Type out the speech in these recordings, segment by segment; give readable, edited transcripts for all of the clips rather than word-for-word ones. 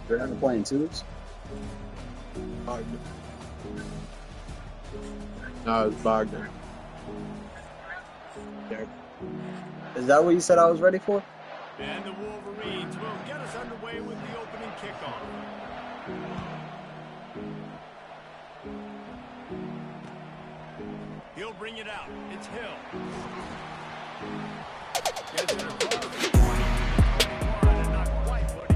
They're not playing twos. Bogdan. No, it's Bogdan. Okay. Is that what you said I was ready for? And the Wolverines will get us underway with the opening kickoff. He'll bring it out. It's Hill. Gets it across the 20, 21, and not quite, buddy.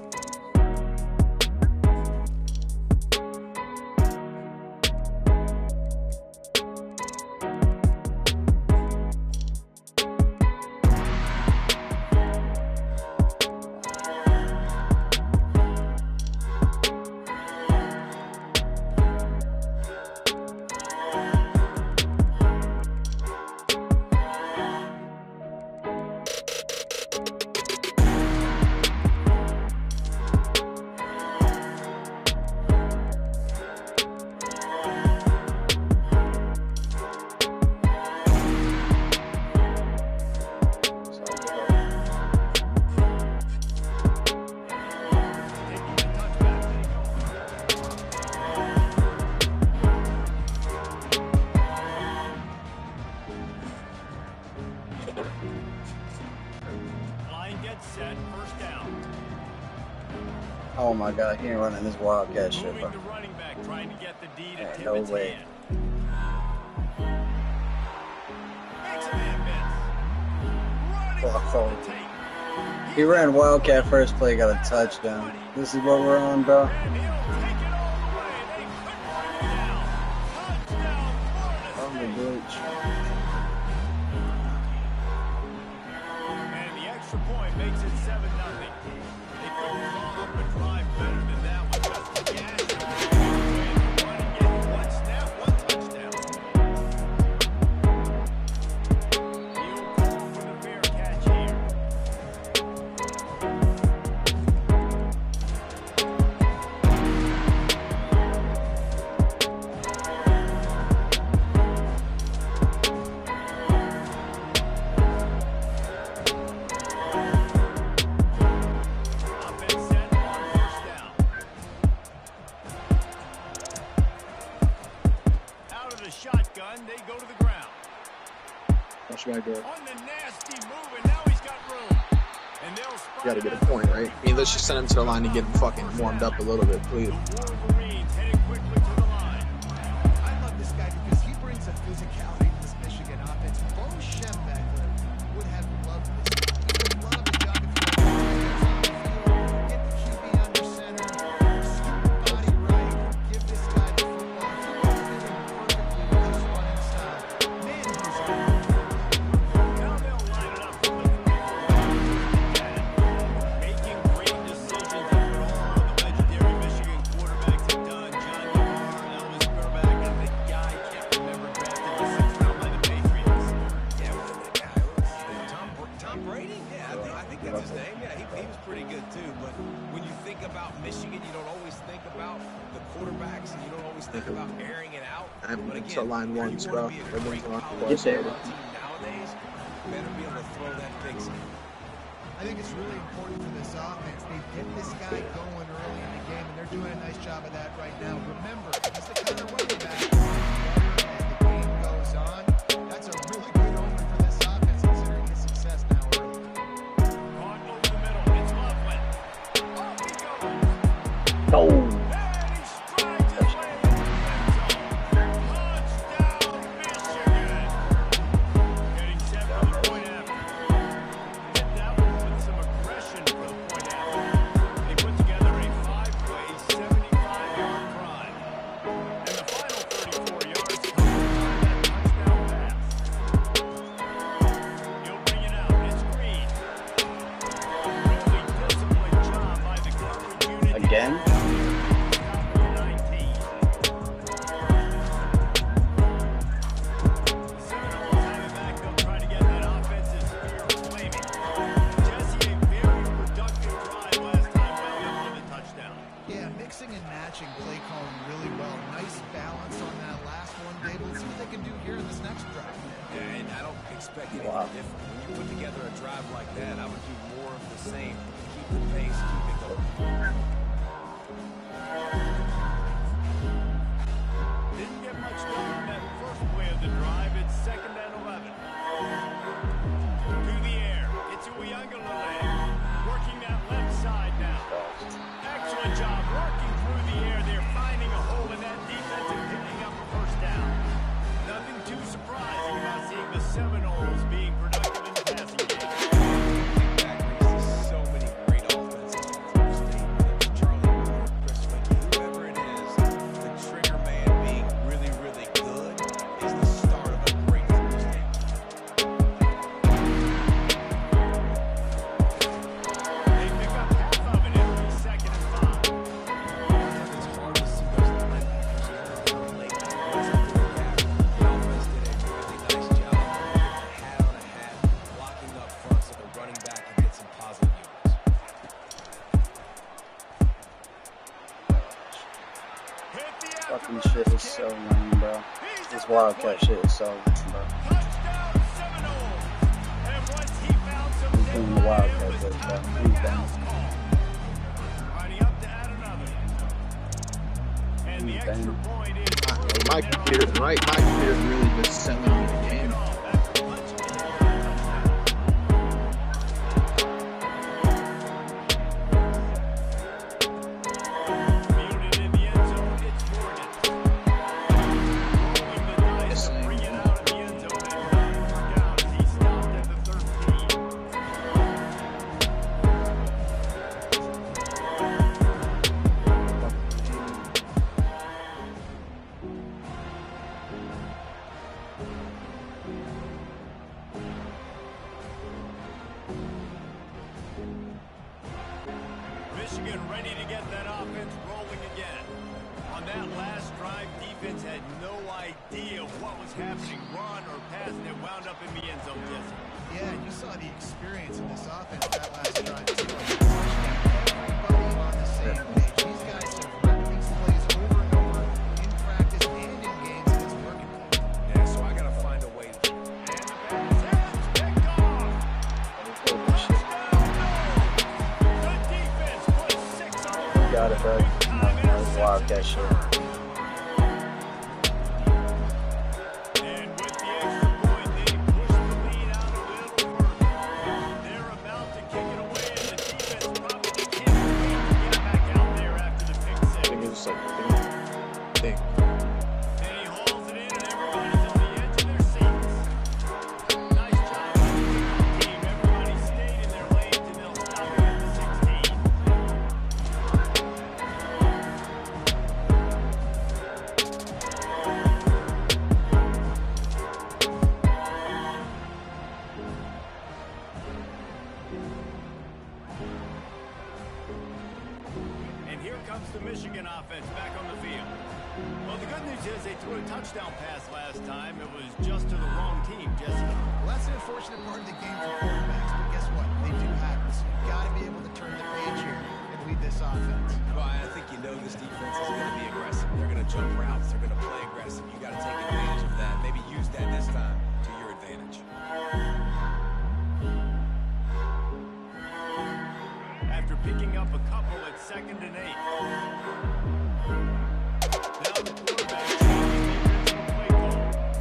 Set, first down. Oh my God, he ain't running this wildcat shit, Moving bro. the running back, trying to get the D to No Tibbetts' way. hand. Makes a man miss. Running Oh. for the take. He ran wildcat first play, got a touchdown. This is what we're on, bro. And he'll take it all the way. They couldn't bring him down. Touchdown, On the Florida glitch. State. And the extra point makes it 7-0. They couldn't draw up a drive better than that with just the gas. And get one snap, one touchdown. He'll call for the fair catch here. Offense set on first down. Out of the shotgun, they go to the ground. Watch my door. On the nasty move, and now he's got room. And they'll spot Gotta it get a out point, right? I mean, let's just send him to the line to get him fucking warmed up a little bit, please. The Wolverines heading quickly to the line. I love this guy because he brings a physicality to this Michigan offense. Bo Schembechler would have loved this. He would love the job if he was get the QB under center, scoop the body right, give this guy the football. He would fit in perfectly with his running style. Man, he's Now they'll line it up for the 3-4. Making great decisions after all the legendary Michigan quarterbacks have done. John DeMar, Elvis Grbac, and the guy I can't remember drafted the 6th round by the Patriots. Yeah, well, that guy was Tom Brady. Yeah, I think that's his name. Yeah, he was pretty good too. But when you think about Michigan, you don't always think about the quarterbacks, and you don't always think about airing it out. I haven't But been again, to line if you once, wanna bro. be a Everyone's great on college the Get there. football team nowadays, you better be able to throw that pick six. I think it's really important for this offense. They get this guy going early in the game, and they're doing a nice job of that right now. Remember, he's the kind of running back. As the game goes on, that's a really good omen for this offense, considering his success now early. Caught over the middle. It's Loveland. Off he goes. Oh. And he strides his way into the end zone. Touchdown, Michigan. Getting set for the point after. Hit that one with some aggression for the point after. They put together a 5-play, 75-yard drive. And the final 34 yards comes from that touchdown pass. He'll bring it out. It's Green. Really disciplined job by the coverage unit. Again? Yeah, mixing and matching play calling really well. Nice balance on that last one, David. Let's see what they can do here in this next drive. Yeah, and I don't expect anything Wow. different. When you put together a drive like that, I would do more of the same. Keep the pace, keep it going. excellent job working through the air. They're finding a hole in that defense and picking up a first down. Nothing too surprising about seeing the Seminoles being productive in the passing game. So many great offenses on Florida State. Charlie Moore, Chris Weinke, whoever it is, the trigger man being really, really good is the start of a great Florida State. They pick up half of it. It'll be 2nd and 5. It's hard to see those linebackers late. The offense did a really nice job, hat on a hat, blocking up front so the running back can get some positive yards. Hit the Fucking afterbird shit is so lame, bro. This Wildcat shit is so lame, bro. touchdown Seminoles. And once he found some He's doing the Wildcat it was shit, bro. time for He's the done. house call. Alrighty, up to add another. And the He's extra done. point is My computer's really just selling me the game. Muted in the end zone, it's Morgan. Rolling the dice to bring it out of the end zone and not work out as he stopped at the 13. Michigan ready to get that offense rolling again. On that last drive, defense had no idea what was happening, run or pass, and it wound up in the end zone, Jesse. Yeah, you saw the experience in this offense that last drive, too. Everybody on the same page. These guys have run these plays over and over in practice and in games, and it's working for them. Yeah, so I got to find a way to And the pass is picked off. The defense puts 6 on the board. You got it, bro. That was Wildcat shit. And with the extra point, they push the lead out a little further. They're about to kick it away, and the defense probably can't wait to get back out there after the pick I six. think it was like thing. And he hauls it in, and everybody's on the edge of their seats. Nice job by the kickoff team. Everybody stayed in their lanes, and they'll stop it at the 16. And here comes the Michigan offense back on the field. Well, the good news is they threw a touchdown pass last time. It was just to the wrong team, Jesse. Well, that's an unfortunate part of the game for quarterbacks, but guess what? They do have it, so you've got to be able to turn the page here and lead this offense. Well, I think you know this defense is going to be aggressive. They're going to jump routes. They're going to play aggressive. You got to take advantage of that. Maybe use that this time to your advantage. After picking up a couple at 2nd and 8. Now the quarterback changing the original play call.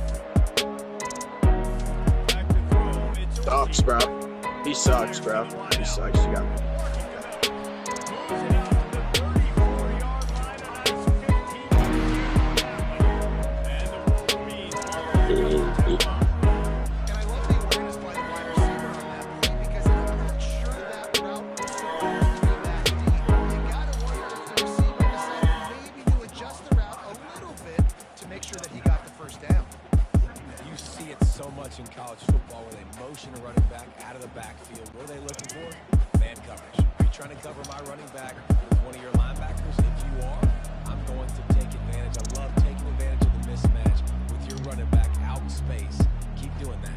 Back to throw. It's Sucks, Orchie. bro. He sucks, bro. He sucks. You got me. Moves it out to the 34-yard line, a nice 15-yard and the Wolverines want to pick up the touchdown. And I love the awareness by the wide receiver on that play because I'm not sure that route was supposed to be that deep. You got to wonder if the receiver decided maybe to adjust the route a little bit to make sure that he got the first down. You see it so much in college football where they motion a running back out of the backfield. What are they looking for? Man coverage. Are you trying to cover my running back with one of your linebackers? If you are, I'm going to take advantage. I love taking advantage of the mismatch with your running back out in space. Keep doing that.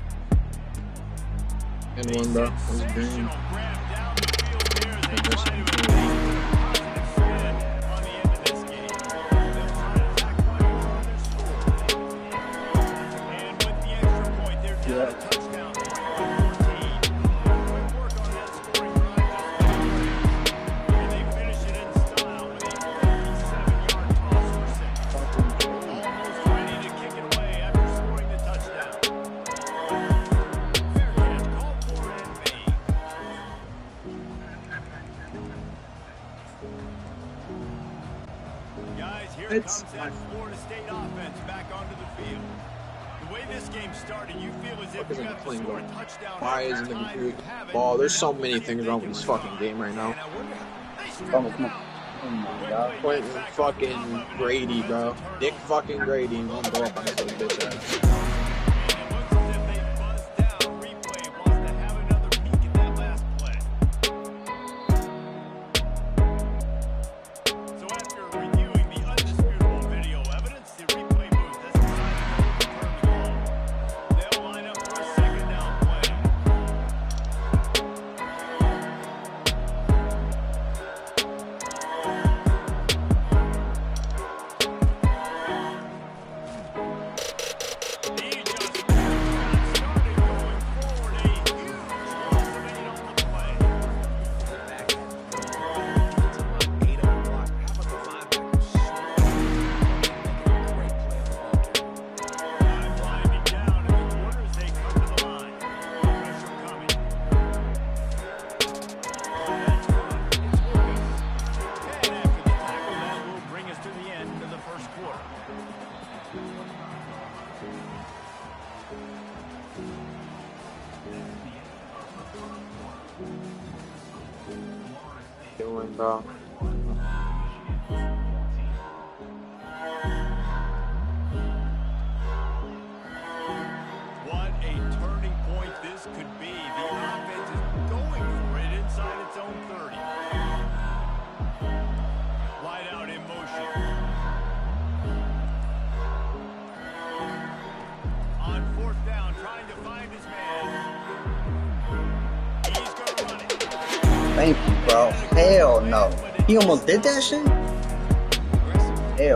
And one, bro. It was green. Sensational grab down the field there as they And try this to one, make too. a positive spin on the end of this game. They'll try to attack right on their score. And with the extra point, they're down a touchdown, 21-14. Quick work on that scoring drive just like that. And they finish it in style with a 57-yard toss for 6. Almost ready to kick it away after scoring the touchdown. Fair catch, called for and made. here It's comes that Florida State offense back onto the field. The way this game started, you feel as if you have to score a touchdown. Why isn't the computer ball? There's so many things wrong with this fucking game right now. Come on. Oh my god. Quentin fucking Grady, bro. Nick fucking Grady. I'm gonna go up on this little bitch ass. Doing, bro. What a turning point this could be. The offense is going for it inside its own 30. Wide out in motion. On fourth down, trying to find his man. He's going to run it. Thank you, bro. Hell no. He almost did that shit? Hell.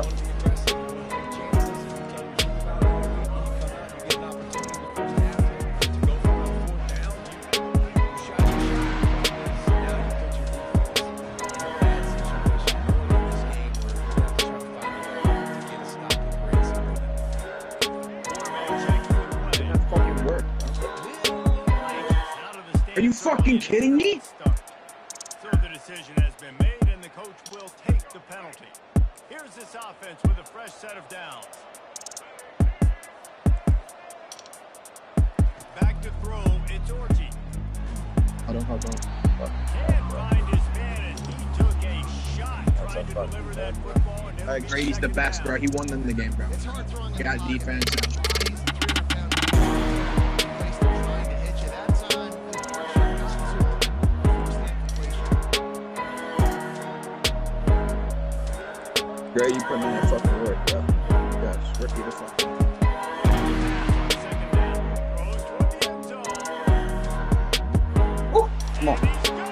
Are you fucking kidding me? So the decision has been made, and the coach will take the penalty. Here's this offense with a fresh set of downs. Back to throw, it's Orchie. I don't have one. Can't find his man, and he took a shot trying to deliver that football. And Grady's the best, bro. He won them the game, bro. He got defense. Grady putting in that fucking work, bro. Gosh, rookie the fuck. Come on.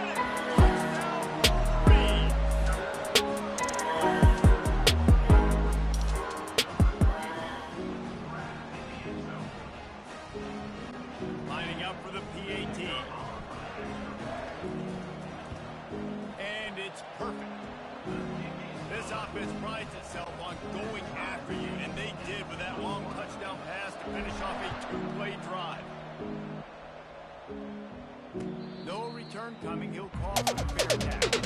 Lining up for the PAT. And it's perfect. This offense prides itself on going after you, and they did with that long touchdown pass to finish off a two-play drive. No return coming. He'll call for the fair tackle.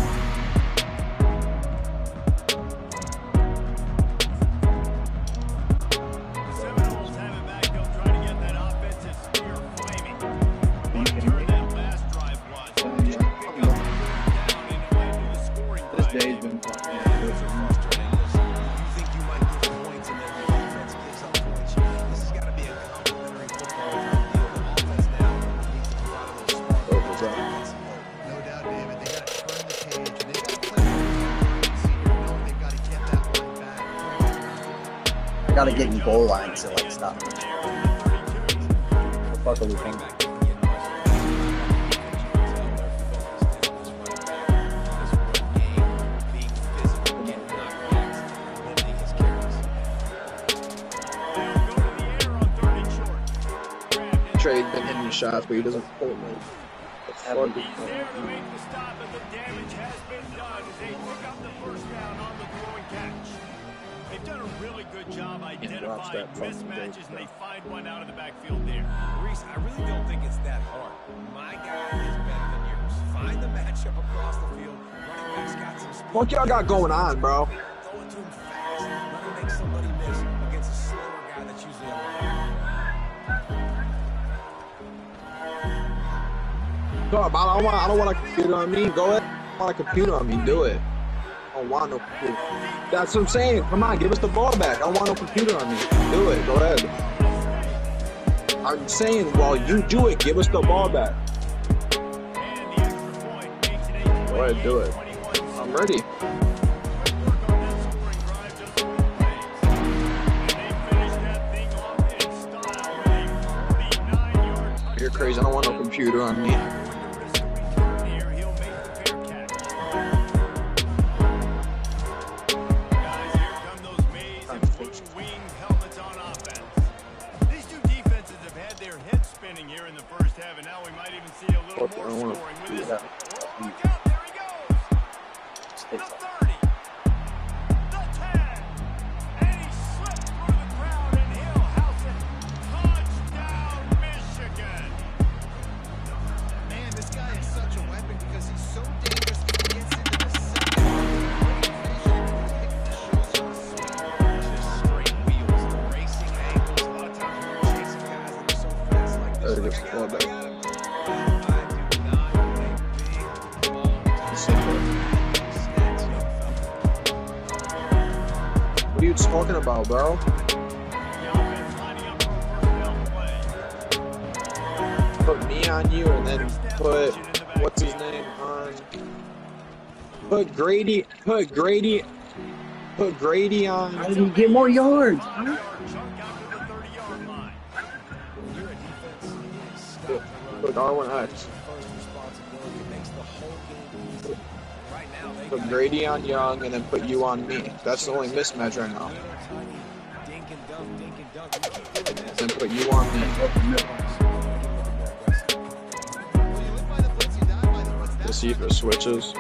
The Seminoles have it back. They'll try to get that offensive spear flaming. What a turn that last drive was. Just pick up the third down and it led to the scoring This drive. day's been fucking Those are frustrating. Listen, you think you might get points and then the defense gives up points. This has got to be a complimentary football type deal. The offense now needs to come out of those spots. No doubt, David. They got to turn the page. And they got to play senior, knowing they've got to get that one back. I gotta get in goal line to like stop. What the fuck are we thinking? Trey's been hitting the shots, but he doesn't pull them in. He's there to make the stop, and the damage has been done as they pick up the first down on the throwing catch. They've done a really good job identifying mismatches, and they find one out of the backfield there. Reese, I really don't think it's that hard. My guy is better than yours. Find the matchup across the field. Running back's got some speed. What y'all got going on, bro? Throw it to him fast. Stop. I don't want a computer on me. Go ahead. I don't want a computer on me. Do it. I don't want no computer. That's what I'm saying. Come on, give us the ball back. I don't want no computer on me. Do it. Go ahead. I'm saying while you do it, give us the ball back. Go ahead, do it. I'm ready. You're crazy. I don't want no computer on me. Here in the first half, and now we might even see a little more scoring with this. Oh, look out, there he goes. The 30, the 10, and he slipped through the crowd, and he'll house it. Touchdown, Michigan. Man, this guy is such a weapon because he's so dangerous when he gets into the second. Great vision, shows you the speed. Just straight wheels, racing angles. A lot of times when you're chasing guys that are so fast like this. There it is. Ball back. What are you talking about, bro? Put me on you and then put what's his name on. Put Grady on. How did he get more yards? Huh? Put R1X. Put Grady on Young and then put you on me. That's the only mismatch right now. Then put you on me. To see if it switches.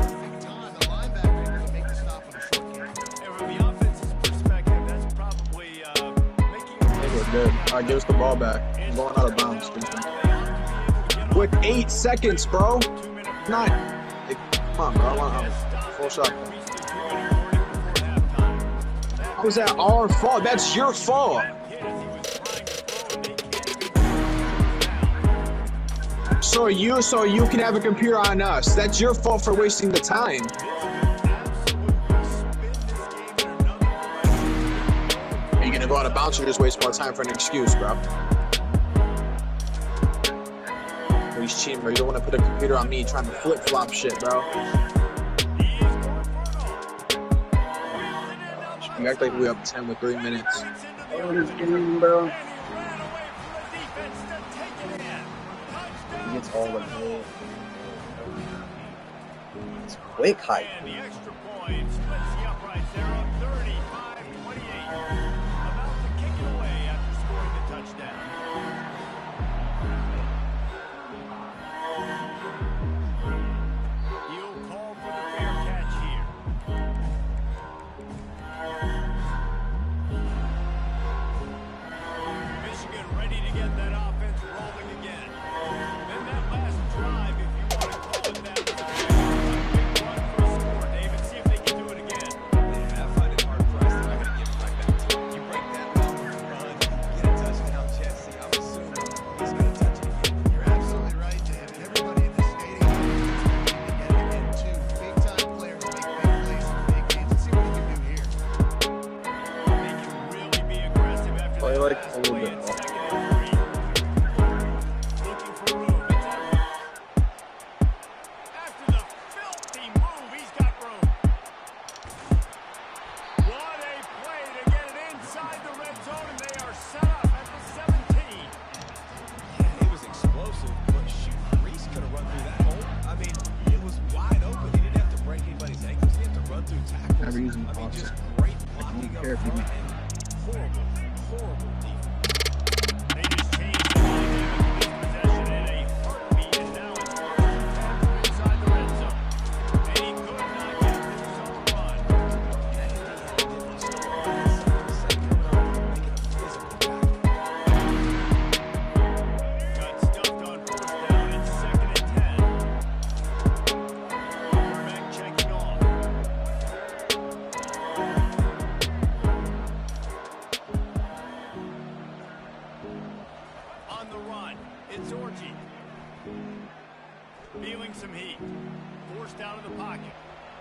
Good. Alright, give us the ball back. I'm going out of bounds. Quick 8 seconds, bro. 9. Hey, come on, bro. I want a full shot. How was that our fault? That's your fault. So you can have a computer on us. That's your fault for wasting the time. You're gonna go out of bounds or just waste more time for an excuse, bro. He's cheating, bro. You don't want to put a computer on me trying to flip-flop shit, bro. You act like we up 10 with 3 minutes. Oh, this game, bro. He gets all the goals. It's quick hype. And the extra point splits the uprights there up 35-28. About to kick it away after scoring the touchdown. He'll call for the fair catch here. Michigan ready to get that offense rolling again. Then that last drive, if you want to call it that, was a big run for a score. David, see if they can do it again. Yeah, I find it hard-pressed. They're not going to give it right back to him. You break that down, run, get a touchdown, Jesse. I'm assuming he's going to touch it again. You're absolutely right, David. Everybody in this stadium is expecting to get it again, too. Big-time players make big plays in big games. Let's see what he can do here. They can really be aggressive after Play that like last a little play bit in off. 2nd and 3. Looking for room. It's Evans. After the filthy move, he's got room. What a play to get it inside the red zone, and they are set up at the 17. Yeah, it was explosive, but shoot, Reese could have run through that hole. I mean, it was wide open. He didn't have to break anybody's ankles. He had to run through tackles. Never using I mean, boxing. just great blocking care up if you front and horrible, horrible defense. They just changed the dynamic of this possession in a heartbeat, and now it's first and 10 inside the red zone. And he could not get this on the run. Got stuffed on first down. It's 2nd and 10. Quarterback checking off. second.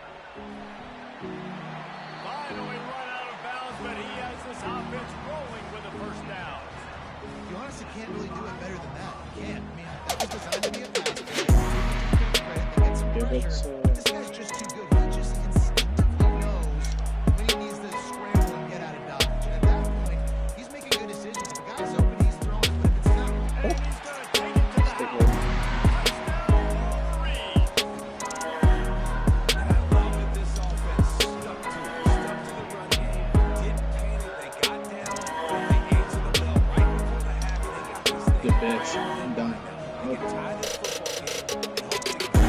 Finally run out of bounds, but he has this offense rolling with a first down. You honestly can't really do it better than that. You can't. I mean, that was designed to be a pass play. Credit to get some pressure. This guy's just too good. He just instinctively knows when he needs to scramble and get out of dodge. And at that point, he's making good decisions. If a guy's open, he's throwing it. But if it's not, And he's going to take it to the house. Touchdown, Wolverine. And I love that this offense stuck to the run game, didn't panic, they got down, they answered the bell right before the half, and they got this thing. Good bitch. I'm done. They can tie this football game and hopefully get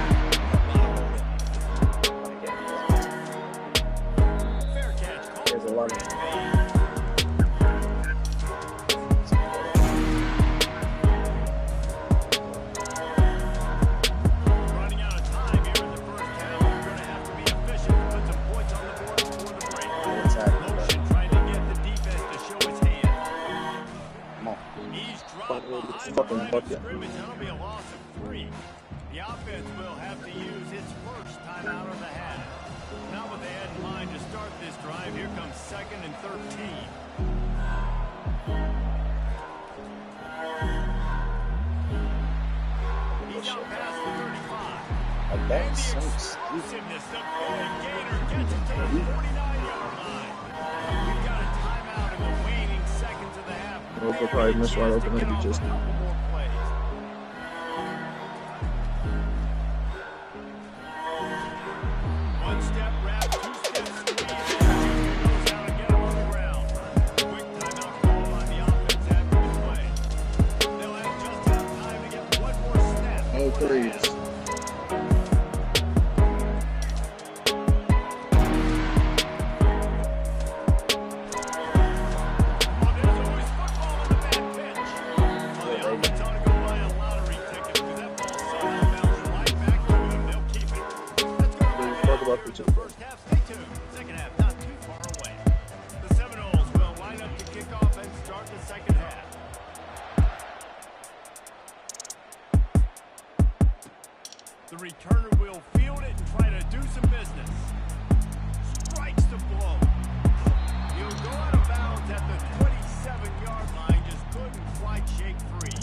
Fair catch. Call There's a lot of running out of time here in the first half. We're going to have to be efficient to put some points on the board before the break. Motion trying to get the defense to show its hand. Come on. He's dropped behind the fucking line of bucket. scrimmage. That'll be a loss of 3. The offense will have to use its first time out of the half. Not what they had in mind to start this drive. Here comes 2nd and 13. He's out past the 35. Like, And that's the so stupid. explosiveness of Boyd Gator gets it to the 49-yard line. We've got a timeout in the waning seconds of the half. Well, we'll probably miss wide open like we just did. Couple more plays. One step wrap, 2 steps squeeze. Junior knows how to get him on the ground. Quick timeout call on the offense after the play. They'll have just enough time to get one more snap. No threes. Oh, there's always football in the bad pitch. Well, the offense ought to go buy a lottery ticket because that ball somehow bounced right back to them. They'll keep it. Let's go We'll back talk to about the the first half. Stay tuned. Second half, not too far away. The Seminoles will line up to kick off and start the second half. The returner will field it and try to do some business. Strikes the blow. He'll go out of bounds at the 27-yard line. Just couldn't quite shake free.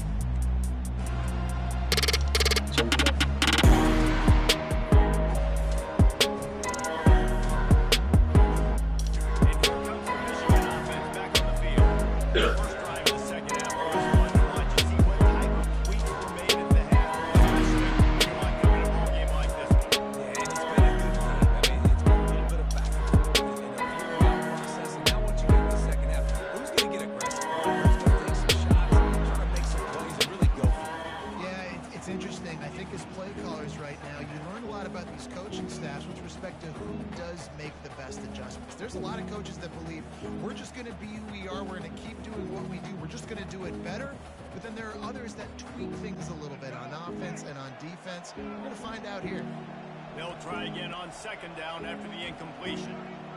And here comes the Michigan offense back on the field. The first drive of the second half was fun to watch. You see what type of tweaks were made at the half, especially when you want to come in a ball game like this one. Yeah, and it's been a good game. I mean, it's been a little bit of back and forth and a figuring out process. And now once you get in the second half, who's going to get aggressive? Who's going to take some shots, try to make some plays and really go for it? Yeah, it's interesting. I think as play callers right now, you learn a lot about these coaching staffs with respect to who does make the best adjustments. There's a lot of coaches that believe we're just going to be who we are. We're going to keep doing what we do. We're just going to do it better. But then there are others that tweak things a little bit on offense and on defense. We're going to find out here. They'll try again on second down after the incompletion.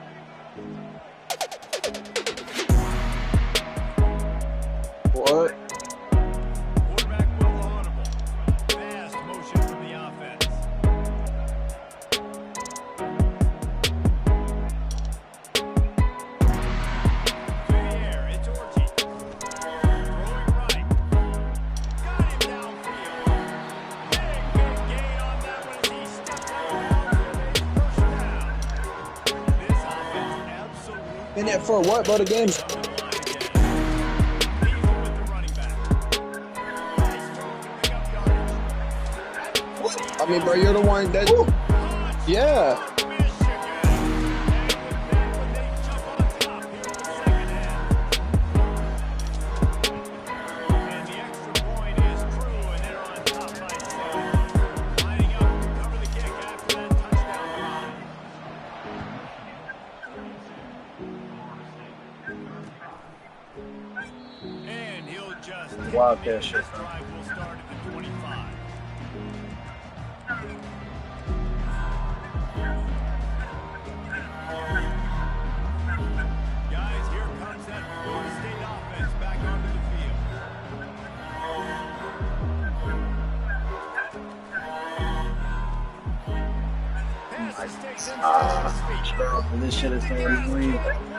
What? Quarterback will audible. Fast motion from the offense. To the air, it's Orchie. Throwing right. Got him downfield. Big gain on that one as he stepped out of bounds with a first down. This offense absolutely In it for what, bro? The game's. on the line again. Leaves it with the running back. Nice throw, giving up yardage. I mean, bro, you're the one that. Yeah. Michigan. And with that one, they jump on top here in the second half. And the extra point is true, and they're on top by 7. Lining up to cover the kick after that touchdown drive. And he'll just Wild take it. catch. This drive will start at the 25. Guys, here comes that Florida State offense back onto the field. Bro, this shit is so annoying.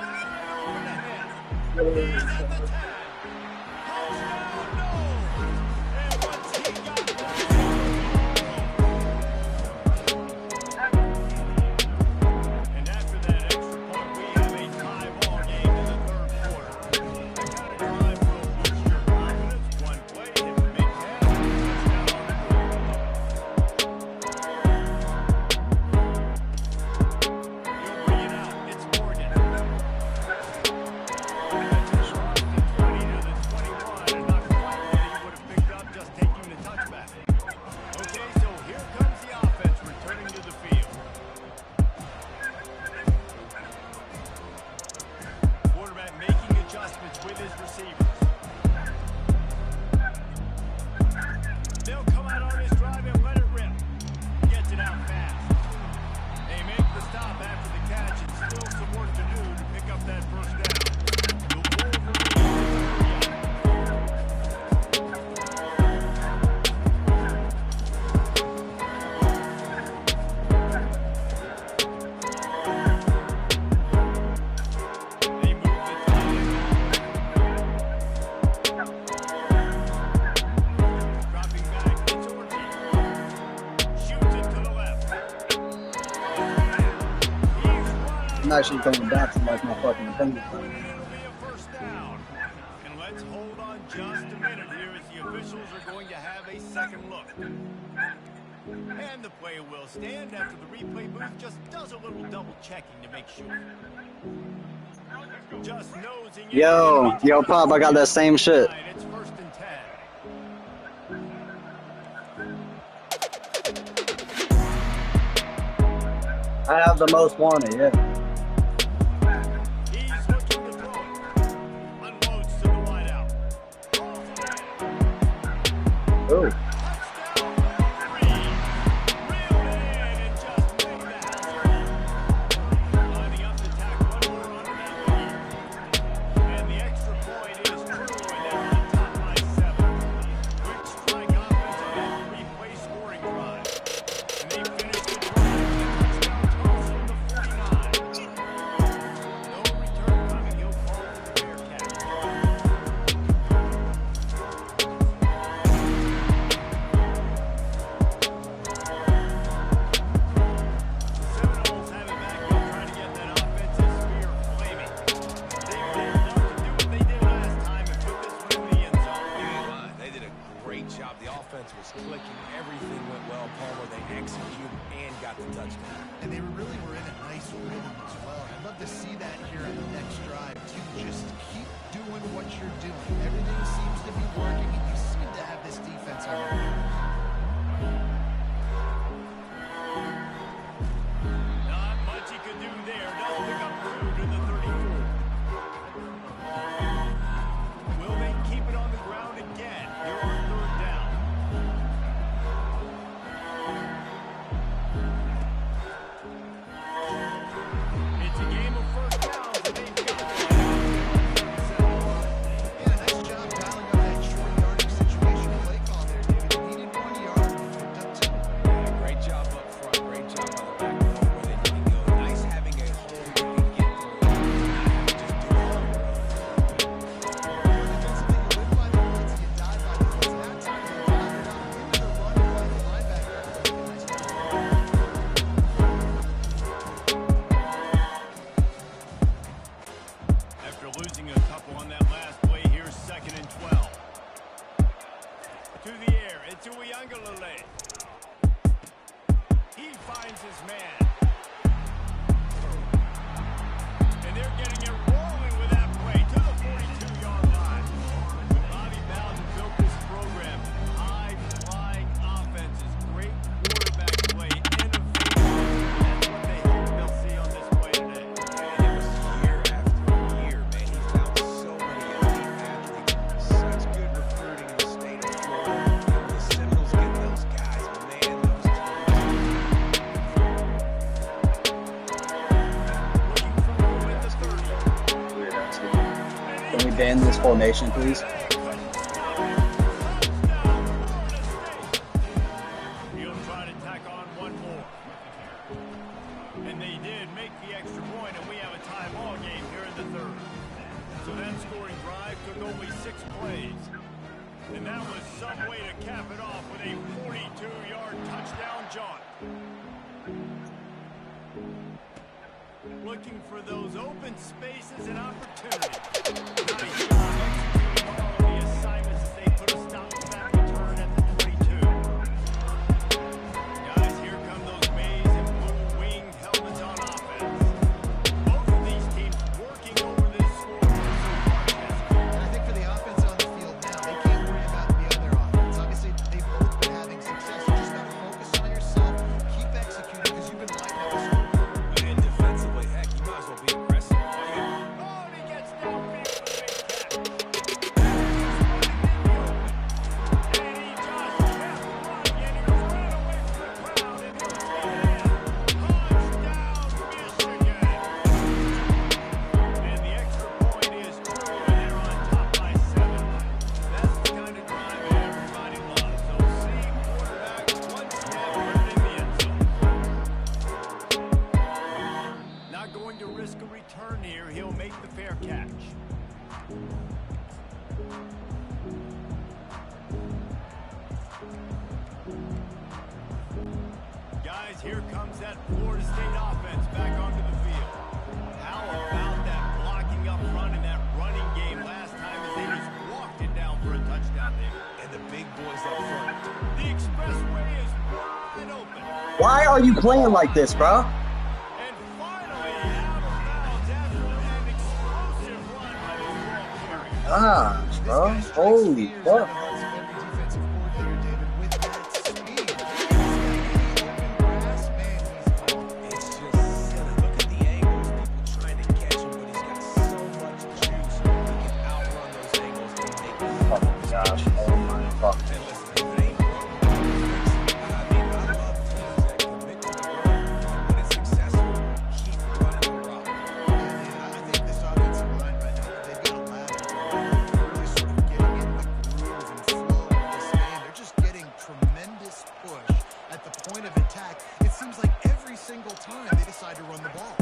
And after that extra point, we have a tie ball game in the third quarter. That kind of drive will boost your confidence. One play, hit the big pass, touchdown on the board. He'll bring it out. It's Morgan. That's a shot from the 20 to the 21, and not quite what he would have picked up just taking the touchback. Okay, so here comes the offense returning to the field. Quarterback making adjustments with his receivers. They'll come out on this drive and let it rip. Gets it out fast. They make the stop after the catch and still some work to do to pick up that first down. The They move the tight end. Dropping back, it's Ortiz. Shoots it to the left. He's I'm actually going back to like my fucking opinion. It'll be a first down. And let's hold on just a minute here as the officials are going to have a second look. And the play will stand after the replay booth just does a little double checking to make sure. Just nosing in. Yo, Pop, I got that same shit. It's first and 10. I have the most wanted, yeah. He's looking to throw it. Unloads to the wideout. Ooh. Touchdown number 3. Reeled it in and just made the house call. Lining up to tack one more under that lead. And the extra point is true, and they're on top by 7. Quick strike offense on that three-play scoring drive. And they finish the drive with a touchdown toss from the 49. No return coming. He'll call for the Bearcats. Seminoles have it back. They'll try to get that offensive spear flaming. They love to do what they did last time and put this one in the end zone. They did a great job. The offense was clicking. Everything went well. Palmer, they executed and got the touchdown. And they really were in a nice rhythm as well. I'd love to see that here on the next drive. You just keep doing what you're doing. Everything seems to be working, and you seem to have this defense on your back. Not much he could do there. Does pick up Drew to the 34. Will they keep it on the ground again? Here on third down. It's a game of first downs, and they've got the Yeah, nice job dialing up that short yardage situation play call there, David. You needed 1 yard, you picked up 2. Yeah, great job up front. Great job on the back door where they need to go. Nice having a hole you can get through. Not having to just do it on your own. Defensively, you live by the blitz, you die by the blitz. That time they dialed it up into the run by the linebacker. Nice job. After losing a couple on that last play, here's second and 12. To the air, it's Uiagalelei. He finds his man. And they're getting it rolling with that play to the 42-yard line. When Bobby Bowden built this program, high-flying offenses, great quarterback play, innovative. That's what they hope they'll see on this play today. And it was year after year, man. He found so many elite athletes. Such good recruiting in the state of Florida. And when the Seminoles get those guys, man, those teams. Looking for room at the 30. Can we ban this formation, please? He'll try to tack on one more. And they did make the extra point, and we have a tie ball game here in the third. So that scoring drive took only 6 plays. And that was some way to cap it off with a 42-yard touchdown jaunt. Looking for those open spaces and opportunities. Nice job executing all of the assignments as they put a stop to that return at the 22. Guys, here come those maize and blue winged helmets on offense. Both of these teams working over this score. And I think for the offense on the field now, they can't worry about the other offense. Obviously, they've both been having success. You just got to focus on yourself, keep executing, because you've been lighting up the score. And defensively, heck, you might as well be aggressive. Oh, and he gets downfield for the big catch. And he just kept running, and he was right away from the crowd, and he'll take it in. Touchdown, Michigan. And the extra point is true, and they're on top by 7. That's the kind of drive that everybody loves. So seeing quarterback one snap, put it in the end zone. Not going to risk a return here. He'll make the fair catch. Guys, here comes that Florida State offense back onto the field. How about that blocking up front in that running game last time as they just walked it down for a touchdown there? And the big boys up front. The expressway is wide open. Why are you playing like this, bro? And finally, out of bounds after an explosive run by this ball carrier. Gosh, bro. Holy fuck. It's just, look at the angles, people trying to catch him, but he's got so much juice. He can outrun those angles and make them. Oh my gosh. Oh my fuck. And listen, if it ain't broke, I mean, I love teams that commit to the run. When it's successful, keep running the rock. I think this offensive line right now, they've got a ladder. They're really sort of getting in the groove and flow of this game. They're just getting tremendous push at the point of attack. It seems like every single time they decide to run the ball.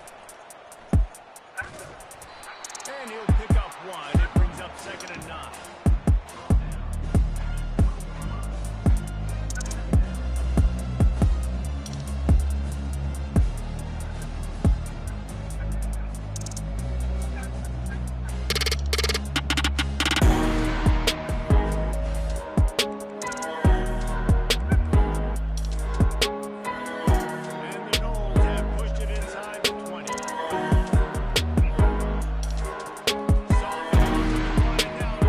And he'll pick up 1. It brings up 2nd and 9. And the Knowles have pushed it inside the 20. Soft running down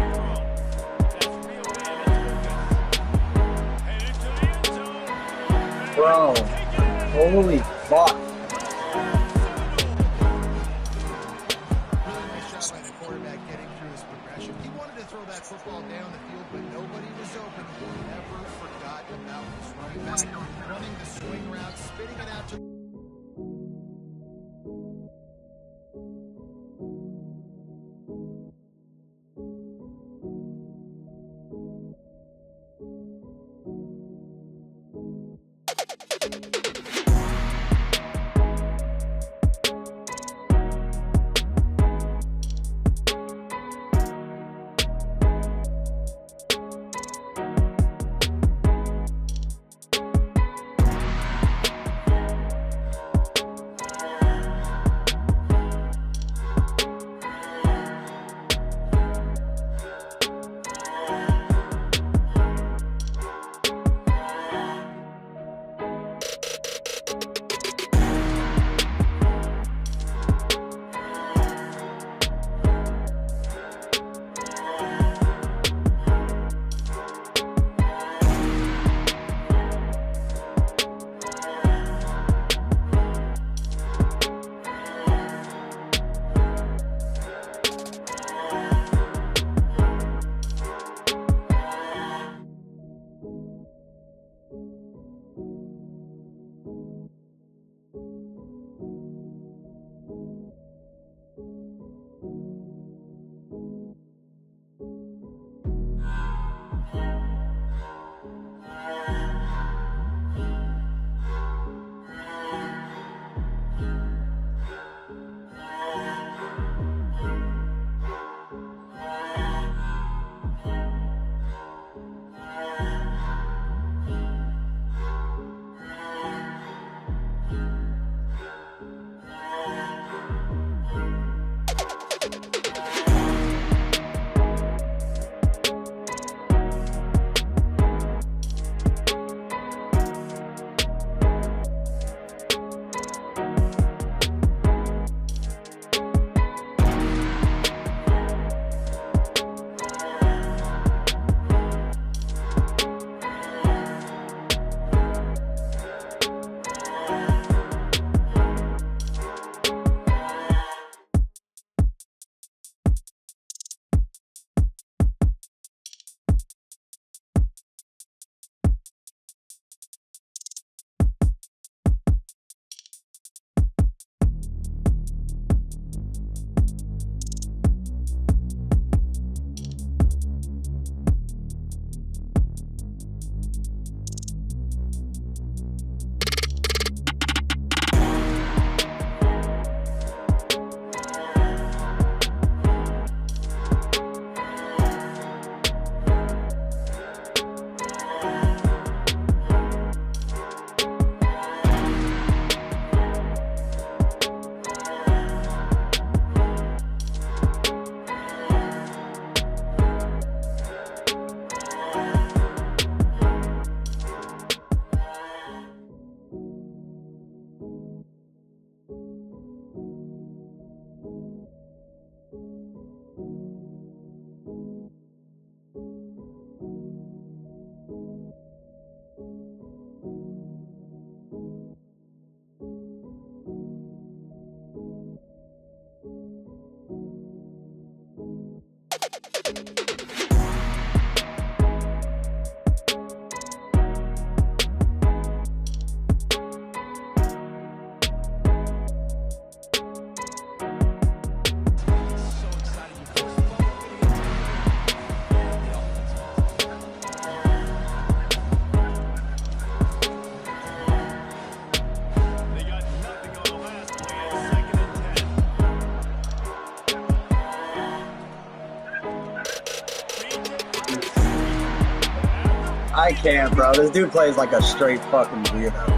I can't, bro. This dude plays like a straight fucking weirdo.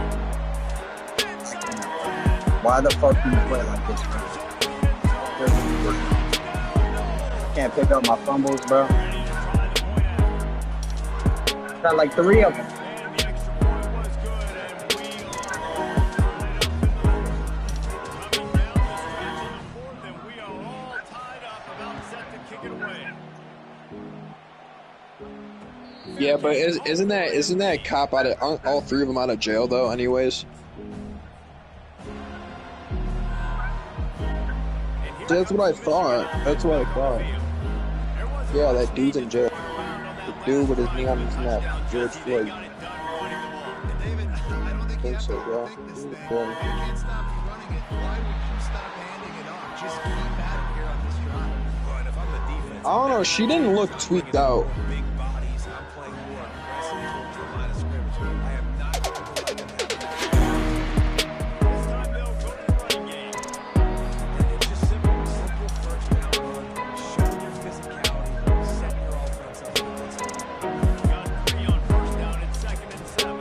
Why the fuck do you play like this, bro? Can't pick up my fumbles, bro. Got like 3 of them. Yeah, but isn't that cop out of aren't all 3 of them out of jail though? Anyways, that's what I thought. Yeah, that dude's in jail. The dude with his knee on his neck, George Floyd. David, I don't think you have So, to bro. overthink this thing. Yeah. You can't stop you running it. Why would you stop handing it off? Just keep at it here on this drive. But if I'm the defense, I don't know. She didn't look tweaked out. big bodies, I'm playing more aggressive towards the line of scrimmage. I am not going to let them have that. This time they'll go to the running game. It's just simple first down run. Show your physicality. Set your offense up for the next one. Got 3 on first down and 2nd and 7.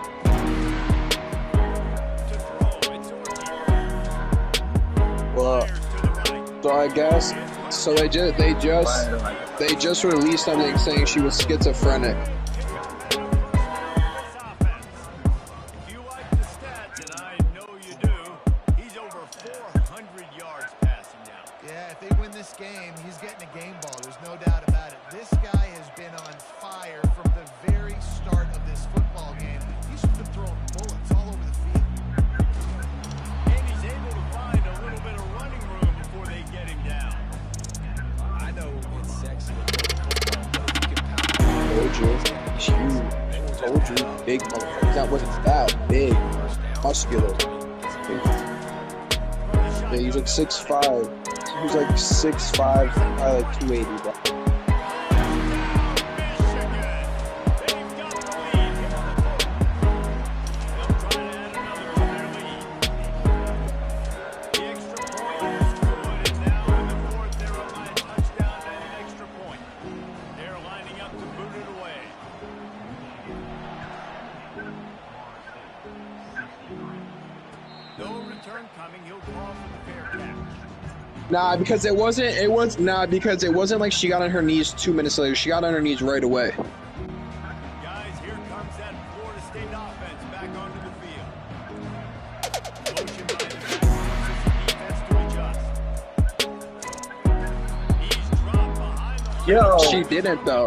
To throw, it's Ortiz. Well, Fires to the right. so I guess so they just released something saying she was schizophrenic. This offense. If you like the stats, and I know you do, he's over 400 yards passing now. Yeah, if they win this game, he's getting a game ball. There's no doubt about it. This guy has been on fire from the very start of this football game. He's been throwing bullets all over the field. And he's able to find a little bit of running room before they get him down. I know it's sexy to play football, but if you can pound Told you, it's huge. Told you, big motherfucker. That wasn't that big, muscular. Yeah, he's like 6'5". He's like 6'5", probably like 280. Bro. Nah, because it wasn't like she got on her knees 2 minutes later. She got on her knees right away. Guys, here comes that Florida State offense back onto the field. Motion by the defense to adjust. He's dropped behind the line. Yo, She didn't though.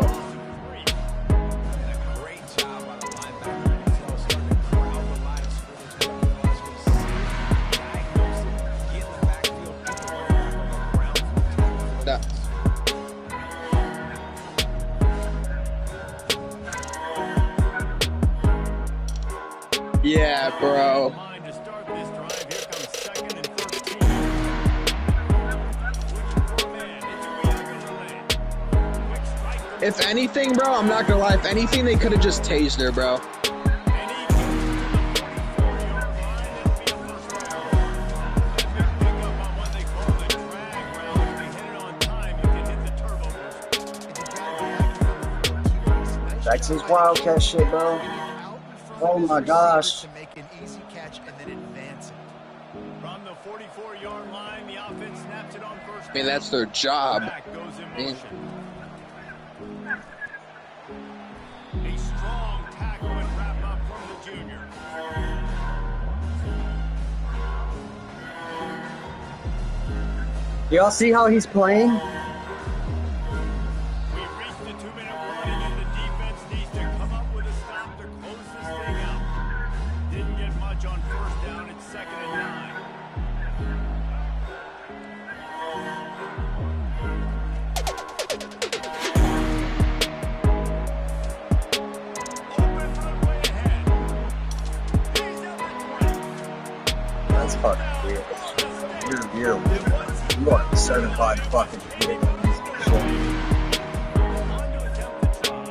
great job by the linebacker. Until starting to crowd the line of scrimmage. Realize he'll see it, diagnose it, get in the backfield, get the running back on the ground. Nah. Yeah, bro. Line to start this drive. Here comes 2nd and 13. Switching for a man. It's Uiagalelei. Quick strike to If anything, bro, I'm not gonna lie. If anything, they could have just tased her, bro. and he gets to the 44-yard line. It'll be a first down. That big pickup on what they call the drag route. If you hit it on time, you can hit the turbo boost. And you gotta be accurate on the field, too. Nice Texas job. Wildcat shit, bro. Out in front Oh of his my receiver gosh. To make an easy catch and then advance it. From the 44-yard line, the offense snaps it on first I mean, down. that's their job. Back goes in Man. motion. A strong tackle and wrap up from the junior. Y'all see how he's playing? We reached the 2-minute warning, and the defense needs to come up with a stop to close this thing out. Didn't get much on first down. It's 2nd and 9. Open runway ahead. He's at the 20. That's fucking weird. You're you are certified fucking weird. On to attempt the try.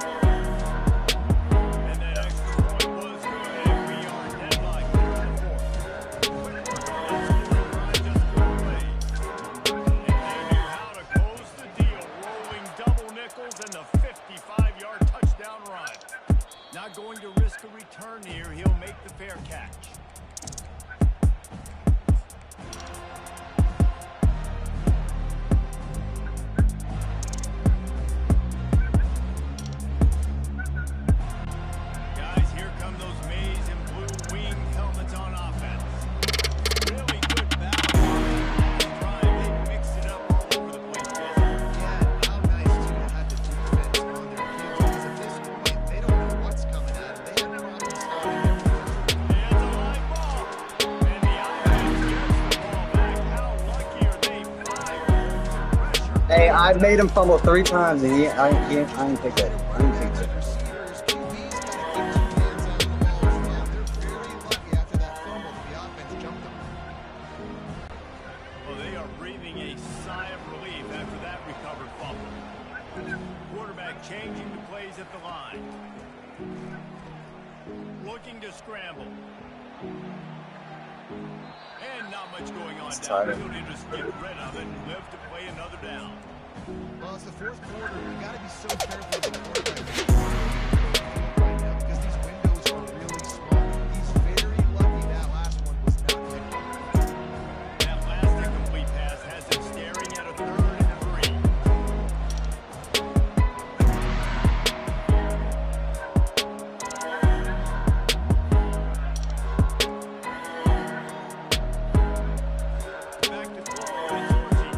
And that extra point was good, and we are deadlocked here in the fourth. Let's just go away. And they knew how to close the deal, rolling double nickels and the 55-yard touchdown run. Hey, I made him fumble 3 times and I didn't pick that. I didn't think that. Receivers, QB's got to keep 2 hands on the ball as well. They're very lucky after that fumble that the offense jumped them. Well, they are breathing a sigh of relief after that recovered fumble. Quarterback changing the plays at the line. Looking to scramble. And not much going on down. He'll just get rid of it and live to play another down. Well, it's the 4th quarter. We got to be so careful with the quarterback right now because these windows are really small. He's very lucky that last one was not picked up. That last incomplete pass has him staring at a 3rd and 3. Back to throw, it's Orchie.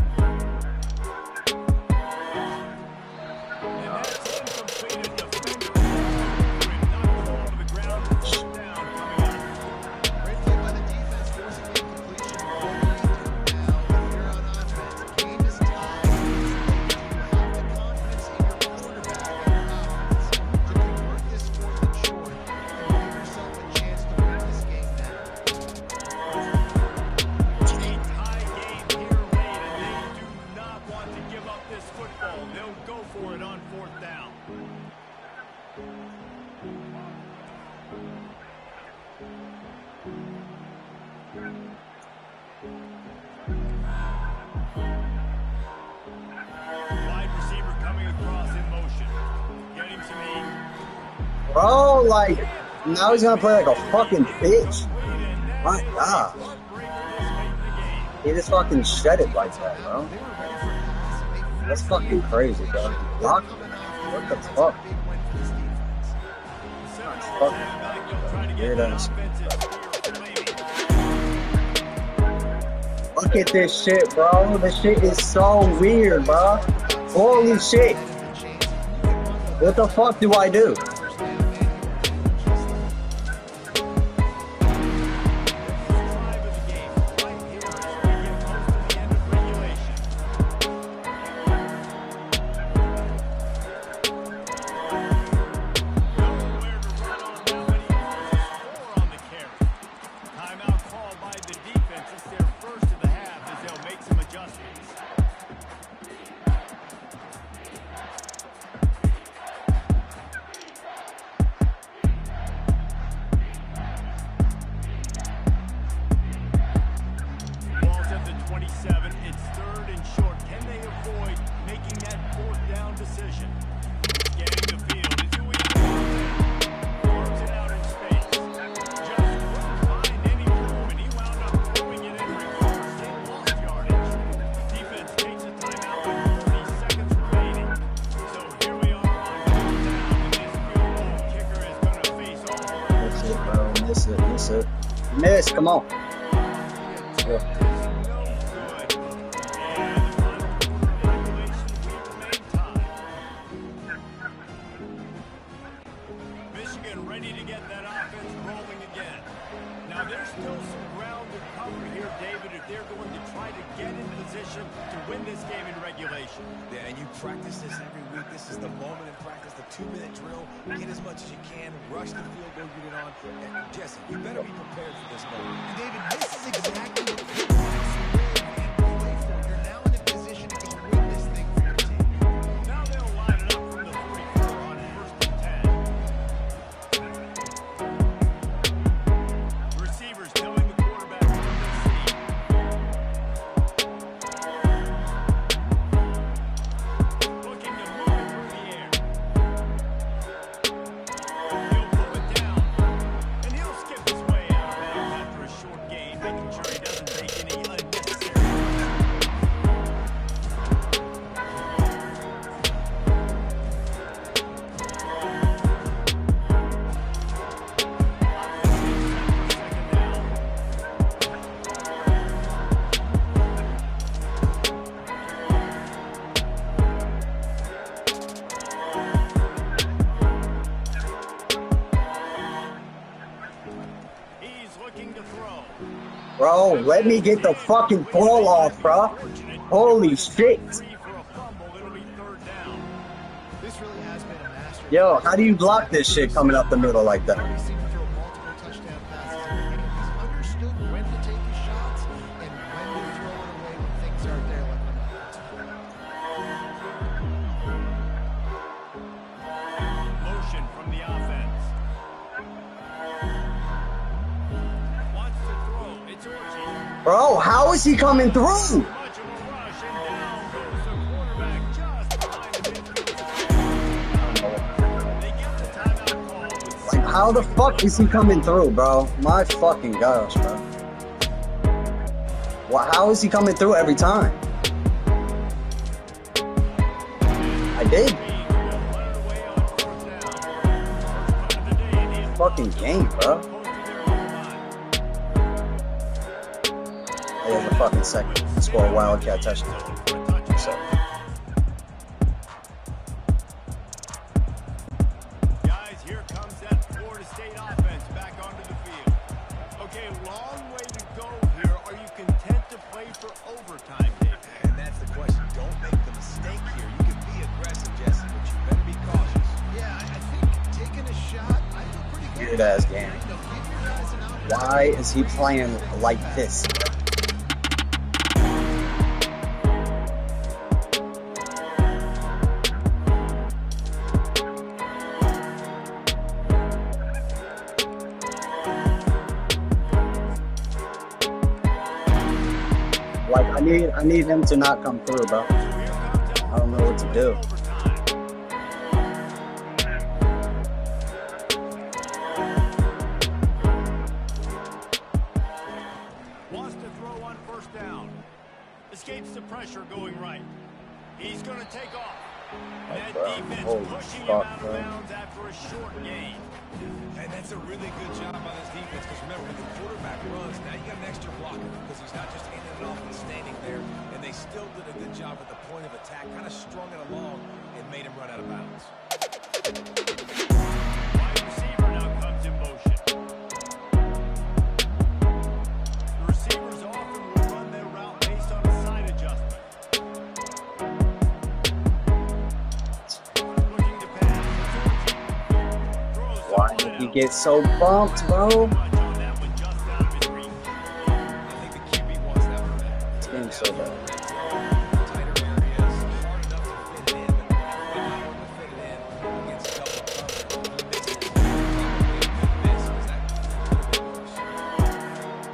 And that's incomplete. A defender knocked the ball to the ground. 4th down coming up. Great play by the defense, forcing the incompletion. Now, if you're on offense, game is tied. You have the confidence in your quarterback and your offense to convert this 4th and short and give yourself a chance to win this game now. A tie game here late, and they do not want to give up this football. They'll go for it on 4th down. Wide receiver coming across in motion. Getting some heat. Bro, like, now he's gonna play like a fucking bitch. My God. He just fucking shed it like that, bro. That's fucking crazy, bro. Lock him. What the fuck? Weird ass. Look at this shit, bro. This shit is so weird, bro. Holy shit. What the fuck do I do? Timeout called by the defense. It's their first of the half as they'll make some adjustments. Ball's at the 27. It's 3rd and short. Can they avoid making that 4th down decision? Getting the field is who he throws it out in space. Just couldn't find any room, and he wound up throwing it in reverse and lost yardage. Defense takes a timeout with 30 seconds remaining. So here we are on 4th down, and this field goal kicker is going to face all. Miss it, bro. Miss it. Miss it. Miss. Come on. Yeah. Michigan ready to get that offense rolling again. Now there's still some ground to cover here, David, if they're going to try to get in position to win this game in regulation. Yeah, and you practice this every week. This is the moment in practice, the 2-minute drill. Get as much as you can, rush the field goal unit on. And Jesse, you better be prepared for this moment. And David, this is exactly what quarterbacks and play for. You're now in a position to go win this thing for your team. Now they'll line it up from the 44 on 1st and 10. Receivers telling the quarterback what they see. Looking to move it through the air. He'll pull it down, and he'll skip his way out of bounds after a short gain, making sure he doesn't take any unnecessary risks. Second down. He's looking to throw. Bro, let me get the fucking ball off, bro. Holy shit. 3 for Yo, how do you block this shit coming up the middle like that? He's seen him throw multiple touchdown passes in the game. He's understood when to take his shots and when to throw it away when things aren't there like Motion from the offense. Wants to throw. It's Orchie. Bro, how is he coming through? Much of a rush, and down goes the quarterback just behind the midfield. They get the timeout call with Like, how the fuck is he coming through, bro? My fucking gosh, bro. Well, how is he coming through every time? I did. Fucking game, bro. There's a fucking second. Score a Wildcat touchdown. So, Guys, here comes that Florida State offense back onto the field. Okay, long way to go here. Are you content to play for overtime, Dave? And that's the question. Don't make the mistake here. You can be aggressive, Jesse, but you better be cautious. that. Yeah, I think taking a shot, I feel pretty good. weird ass game. You know, give your guys an opportunity. Why is he playing like this? Like, I need him to not come through, bro. So here comes I don't know what to do. overtime. Wants to throw on first down. Escapes the pressure going right. He's going to take off. That bro. defense Holy pushing him fuck, out bro. of bounds after a short gain. And that's a really good job by this defense because remember, when the quarterback runs, now you got an extra blocker because he's not just handing it off and standing there. And they still did a good job at the point of attack, kind of strung it along and made him run out of bounds. Wide receiver now comes in motion. The receivers often will run their route based on a side adjustment. Looking to pass. Throws Why the did he ball get so bumped, bro? much on that one, just out of his reach. I think the QB wants that one. This game's so bad. Tighter areas, hard enough to fit it in, but not able to fit it in against double coverage. This is probably a good miss because that could have been worse.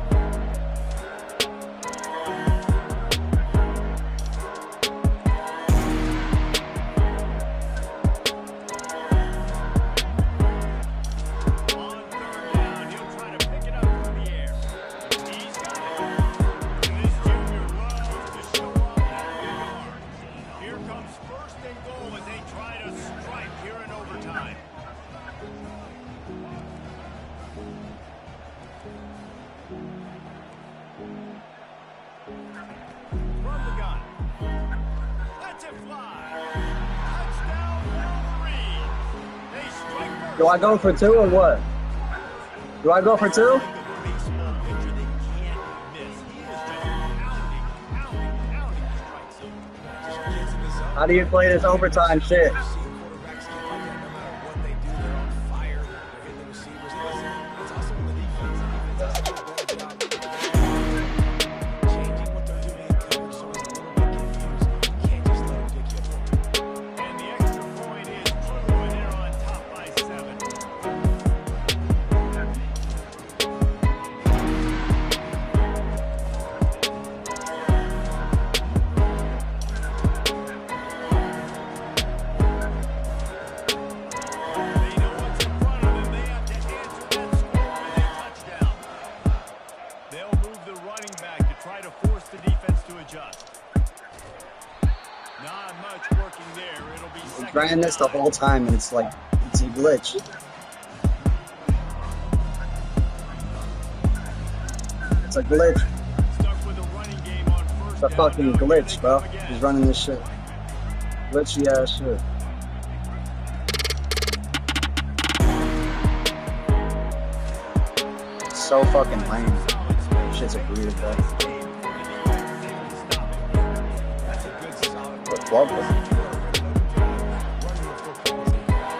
On third down, he'll try to pick it up from the air. He's got it. And this junior loves to show off that big arm. Here comes first and goal as they try to strike here in overtime. From the gun. Lets it fly. Touchdown, Wolverine. They strike first. Do I go for two or what? Do I go for two? Baseball pitcher they can't miss. He is just pounding the strike zone. Just gets in the zone. How do you play this overtime shit? See quarterbacks get like that no matter what they do. They're on fire. They're hitting the receivers. Listen, it's also on the defense. The defense has to do a better job changing what they're doing in coverage so it's a little bit confused. You can't just let them pick you apart. And the extra point is true, and they're on top by 7. They know what's in front of them. They have to answer that score with a touchdown. They'll move the running back to try to force the defense to adjust. Not much working there. It'll be I'm second trying this the down. whole time and it's like, it's a glitch. It's a glitch. Stuck with a running game on first It's a down. fucking Now here glitch, they bro. come again. He's running this shit. Glitchy ass shit. So fucking lame. Shit's a weird, bro. That's a good solid But love it.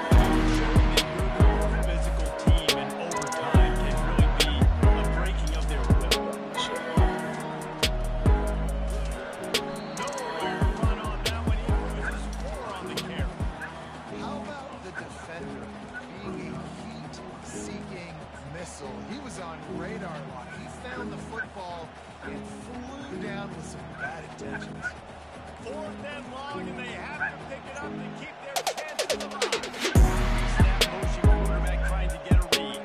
football and flew down with some bad intentions. 4th and long, and they have to pick it up to keep their chances alive. Snap motion quarterback trying to get a read.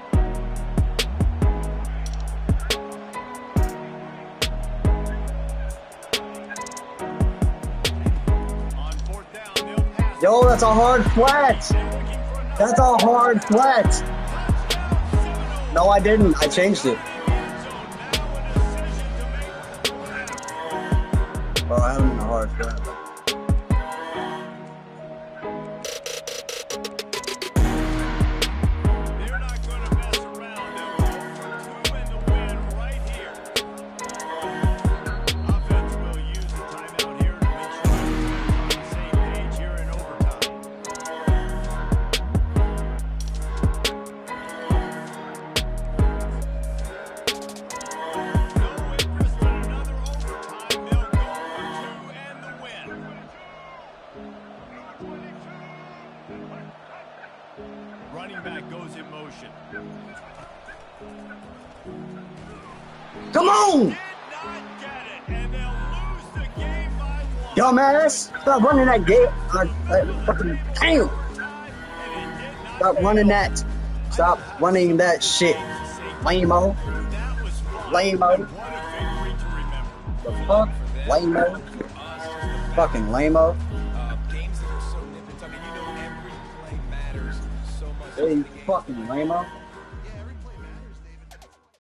On 4th down, they'll pass. Yo, that's a hard flat. That's a hard flat. No, I didn't. I changed it. Bro, I haven't a hard flat. They're not going to mess around. They'll go for 2 and the win right here. Offense will use the timeout here to make sure everyone's on the same page here in overtime. No interest in another overtime. They'll go for 2 and the win. Running back goes in motion. Come on! Did not get it, and they'll lose the game by 1. Dumbass! Stop running that game. Fucking damn! Stop running that. Stop running that shit. Lame-o. That was fun. Lame-o. What a victory to remember. The fuck? Lame-o. Fucking lame-o. Games that are so nip and tuck, and you know every play matters so much. Hey, fucking lame-o.